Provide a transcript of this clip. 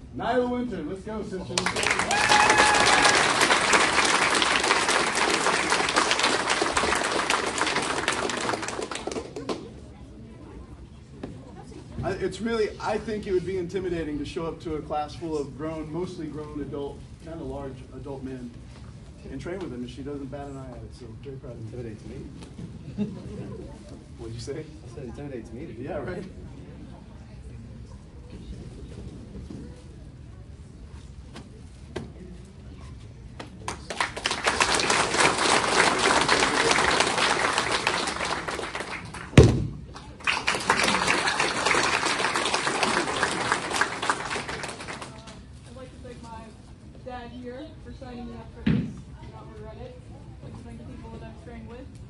Nyla Winter, let's go, sister. It's really, I think it would be intimidating to show up to a class full of grown, mostly grown adult, kind of large adult men and train with them, and she doesn't bat an eye at it, so I'm very proud of you. Intimidates me. What'd you say? I said intimidates me. Yeah, right. Dad here for signing me up for this. I don't regret it. I'd like to thank the people that I've trained with.